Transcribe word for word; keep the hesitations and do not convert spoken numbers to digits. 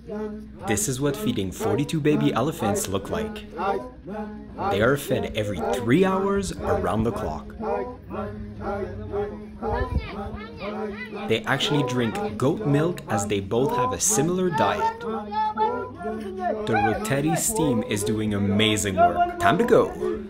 This is what feeding forty-two baby elephants look like. They are fed every three hours around the clock. They actually drink goat milk as they both have a similar diet. The Reteti steam is doing amazing work. Time to go!